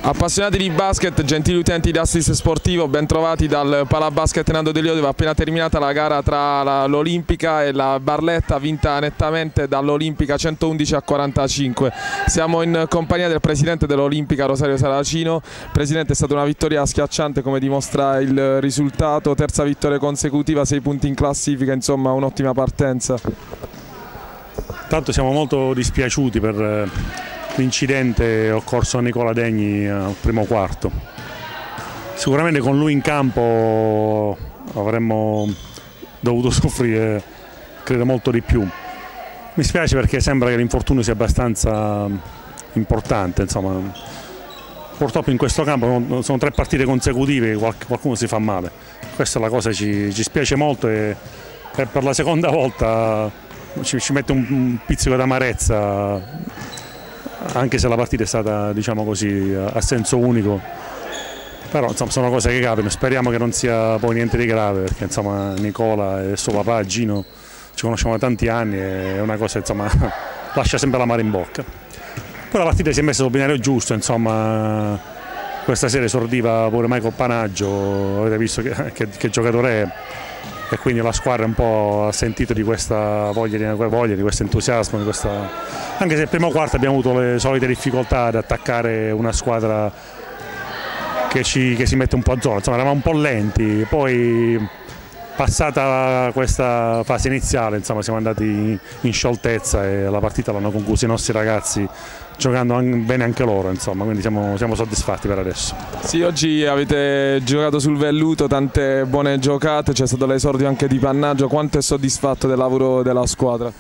Appassionati di basket, gentili utenti di Assist Sportivo, ben trovati dal Palabasket Nando De Lio, dove è appena terminata la gara tra l'Olimpica e la Barletta, vinta nettamente dall'Olimpica 111-45. Siamo in compagnia del presidente dell'Olimpica, Rosario Saracino. Presidente, è stata una vittoria schiacciante, come dimostra il risultato, terza vittoria consecutiva, 6 punti in classifica, insomma un'ottima partenza. Tanto siamo molto dispiaciuti per l'incidente occorso a Nicola Degni al primo quarto. Sicuramente con lui in campo avremmo dovuto soffrire, credo, molto di più. Mi spiace perché sembra che l'infortunio sia abbastanza importante, insomma. Purtroppo in questo campo sono 3 partite consecutive che qualcuno si fa male. Questa è la cosa che ci spiace molto e per la seconda volta ci mette un pizzico d'amarezza, anche se la partita è stata, diciamo così, a senso unico. Però insomma sono cose che capitano, speriamo che non sia poi niente di grave, perché insomma Nicola e suo papà Gino ci conosciamo da tanti anni e è una cosa, insomma, lascia sempre l'amaro in bocca. Poi la partita si è messa sul binario giusto, insomma, questa sera esordiva pure Michael Panaggio, avete visto che giocatore è, e quindi la squadra un po' ha sentito di questa voglia, di questo entusiasmo, anche se il primo quarto abbiamo avuto le solite difficoltà ad attaccare una squadra che si mette un po' a zona, insomma eravamo un po' lenti, poi passata questa fase iniziale, insomma, siamo andati in scioltezza e la partita l'hanno conclusa i nostri ragazzi giocando bene anche loro, insomma, quindi siamo soddisfatti per adesso. Sì, oggi avete giocato sul velluto, tante buone giocate, c'è stato l'esordio anche di Pannaggio. Quanto è soddisfatto del lavoro della squadra?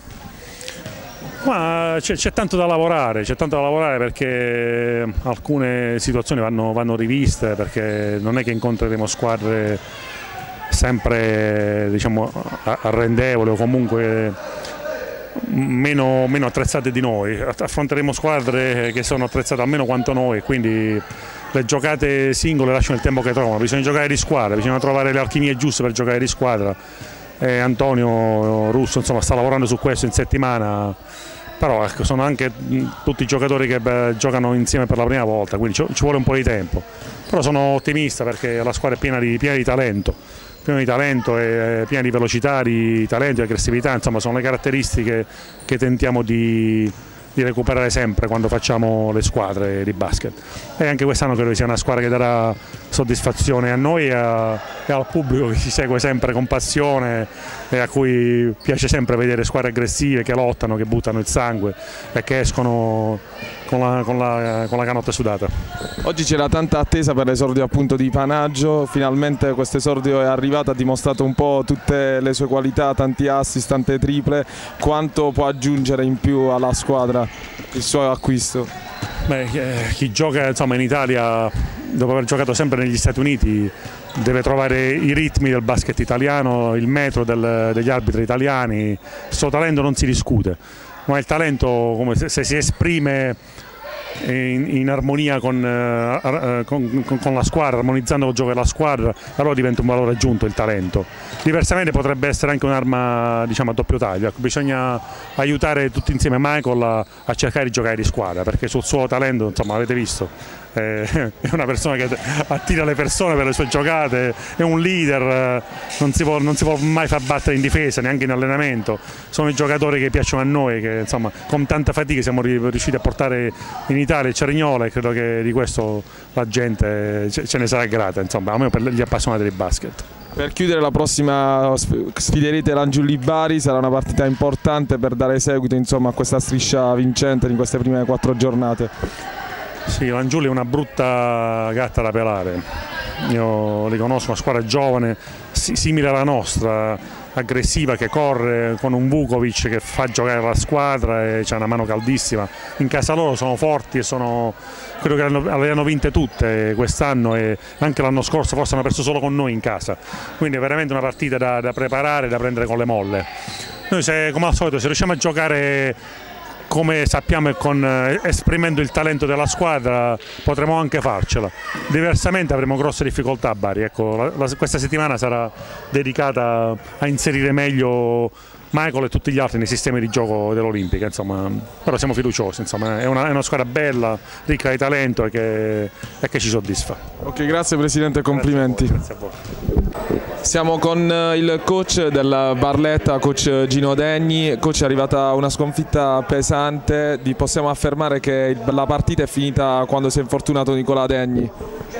C'è tanto da lavorare, perché alcune situazioni vanno riviste, perché non è che incontreremo squadre sempre, diciamo, arrendevoli o comunque meno attrezzate di noi. Affronteremo squadre che sono attrezzate almeno quanto noi, quindi le giocate singole lasciano il tempo che trovano, bisogna giocare di squadra, bisogna trovare le alchimie giuste per giocare di squadra. Antonio Russo, insomma, sta lavorando su questo in settimana, però ecco, sono anche tutti giocatori che giocano insieme per la prima volta, quindi ci vuole un po' di tempo, però sono ottimista perché la squadra è piena di talento e piena di velocità, di talento, di aggressività, insomma sono le caratteristiche che tentiamo di recuperare sempre quando facciamo le squadre di basket, e anche quest'anno credo sia una squadra che darà soddisfazione a noi e al pubblico che ci segue sempre con passione e a cui piace sempre vedere squadre aggressive che lottano, che buttano il sangue e che escono con la canotta sudata. Oggi c'era tanta attesa per l'esordio appunto di Panaggio, finalmente questo esordio è arrivato, ha dimostrato un po' tutte le sue qualità, tanti assist, tante triple. Quanto può aggiungere in più alla squadra il suo acquisto? Chi gioca, insomma, in Italia, dopo aver giocato sempre negli Stati Uniti, deve trovare i ritmi del basket italiano, il metro degli arbitri italiani. Il suo talento non si discute, ma il talento, come se si esprime in armonia con la squadra, armonizzando il gioco della squadra, allora diventa un valore aggiunto il talento. Diversamente potrebbe essere anche un'arma, diciamo, a doppio taglio. Bisogna aiutare tutti insieme Michael a cercare di giocare di squadra, perché sul suo talento, insomma, avete visto, è una persona che attira le persone per le sue giocate, è un leader, non si può mai far battere in difesa, neanche in allenamento. Sono i giocatori che piacciono a noi, che insomma con tanta fatica siamo riusciti a portare in Italia il Cerignola, e credo che di questo la gente ce ne sarà grata, insomma, almeno per gli appassionati di basket. Per chiudere, la prossima sfiderete l'Angiulli Bari, sarà una partita importante per dare seguito, insomma, a questa striscia vincente in queste prime 4 giornate. Sì, l'Angiulli è una brutta gatta da pelare, io li conosco, una squadra giovane, simile alla nostra, aggressiva, che corre, con un Vukovic che fa giocare la squadra e c'ha una mano caldissima. In casa loro sono forti e credo che le hanno vinte tutte quest'anno, e anche l'anno scorso forse hanno perso solo con noi in casa, quindi è veramente una partita da preparare, da prendere con le molle. Noi, come al solito, se riusciamo a giocare come sappiamo e esprimendo il talento della squadra potremo anche farcela. Diversamente avremo grosse difficoltà a Bari. Ecco, questa settimana sarà dedicata a inserire meglio Michael e tutti gli altri nei sistemi di gioco dell'Olimpica, insomma, però siamo fiduciosi, insomma, è una squadra bella, ricca di talento e che ci soddisfa. Ok, grazie Presidente, complimenti. Grazie a voi. Siamo con il coach della Barletta, coach Gino Degni. Coach, è arrivata una sconfitta pesante, possiamo affermare che la partita è finita quando si è infortunato Nicola Degni?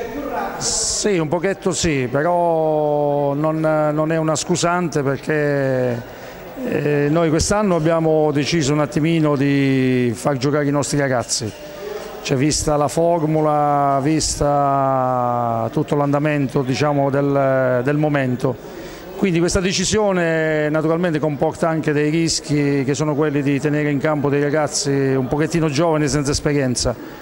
Sì, un pochetto sì, però non è una scusante, perché noi quest'anno abbiamo deciso un attimino di far giocare i nostri ragazzi, cioè, vista la formula, vista tutto l'andamento, diciamo, del momento. Quindi questa decisione naturalmente comporta anche dei rischi, che sono quelli di tenere in campo dei ragazzi un pochettino giovani, senza esperienza.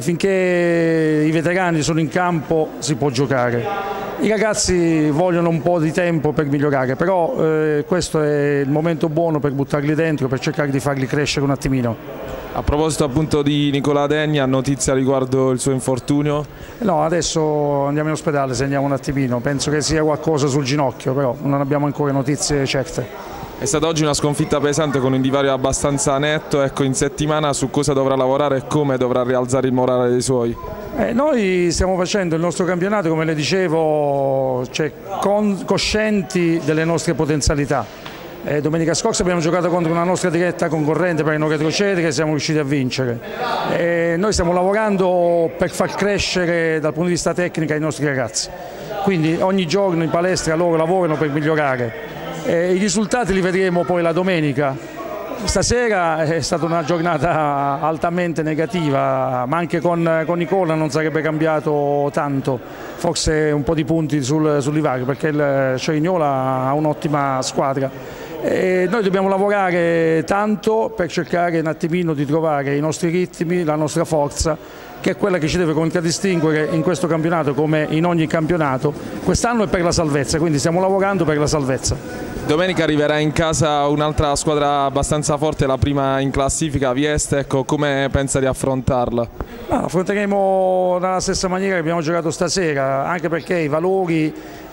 Finché i veterani sono in campo si può giocare. I ragazzi vogliono un po' di tempo per migliorare, però questo è il momento buono per buttarli dentro, per cercare di farli crescere un attimino. A proposito appunto di Nicola Degni, ha notizia riguardo il suo infortunio? No, adesso andiamo in ospedale, segniamo un attimino, penso che sia qualcosa sul ginocchio, però non abbiamo ancora notizie certe. È stata oggi una sconfitta pesante con un divario abbastanza netto, ecco, in settimana su cosa dovrà lavorare e come dovrà rialzare il morale dei suoi? Noi stiamo facendo il nostro campionato, come le dicevo, cioè, coscienti delle nostre potenzialità. Domenica scorsa abbiamo giocato contro una nostra diretta concorrente per non retrocedere e siamo riusciti a vincere. Noi stiamo lavorando per far crescere dal punto di vista tecnico i nostri ragazzi, quindi ogni giorno in palestra loro lavorano per migliorare. I risultati li vedremo poi la domenica. Stasera è stata una giornata altamente negativa, ma anche con Nicola non sarebbe cambiato tanto, forse un po' di punti sul divario, perché il Cerignola ha un'ottima squadra. Noi dobbiamo lavorare tanto per cercare un attimino di trovare i nostri ritmi, la nostra forza, che è quella che ci deve contraddistinguere in questo campionato come in ogni campionato. Quest'anno è per la salvezza, quindi stiamo lavorando per la salvezza. Domenica arriverà in casa un'altra squadra abbastanza forte, la prima in classifica, Vieste, ecco, come pensa di affrontarla? Affronteremo nella stessa maniera che abbiamo giocato stasera, anche perché i valori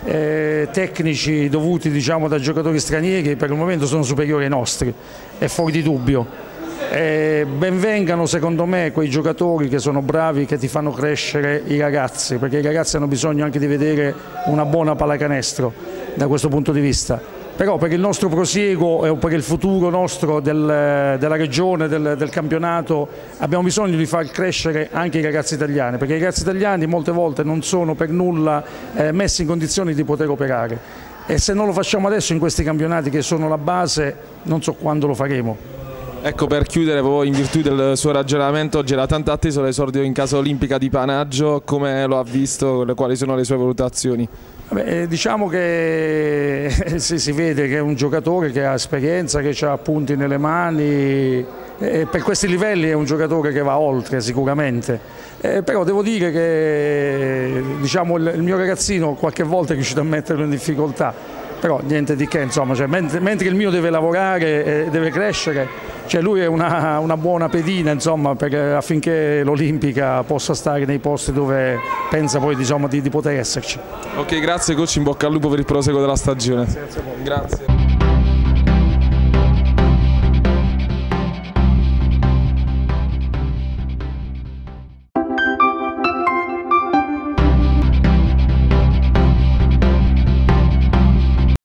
tecnici dovuti, diciamo, da giocatori stranieri per il momento sono superiori ai nostri, è fuori di dubbio. Benvengano secondo me quei giocatori che sono bravi, che ti fanno crescere i ragazzi, perché i ragazzi hanno bisogno anche di vedere una buona pallacanestro da questo punto di vista. Però per il nostro prosieguo e per il futuro nostro della regione, del campionato, abbiamo bisogno di far crescere anche i ragazzi italiani, perché i ragazzi italiani molte volte non sono per nulla messi in condizioni di poter operare, e se non lo facciamo adesso in questi campionati che sono la base, non so quando lo faremo. Ecco, per chiudere, in virtù del suo ragionamento, oggi era tanto atteso l'esordio in casa olimpica di Panaggio, come lo ha visto, quali sono le sue valutazioni? Diciamo che si vede che è un giocatore che ha esperienza, che ha punti nelle mani, e per questi livelli è un giocatore che va oltre sicuramente, però devo dire che, diciamo, il mio ragazzino qualche volta è riuscito a metterlo in difficoltà, però niente di che, insomma, cioè, mentre il mio deve lavorare e deve crescere, cioè lui è una buona pedina, insomma, affinché l'Olimpica possa stare nei posti dove pensa poi, diciamo, di poter esserci. Ok, grazie coach, in bocca al lupo per il proseguo della stagione. Grazie a voi. Grazie.